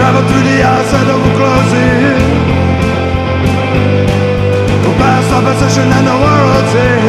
travel through the outside of a closing. We'll pass opposition and the world's end.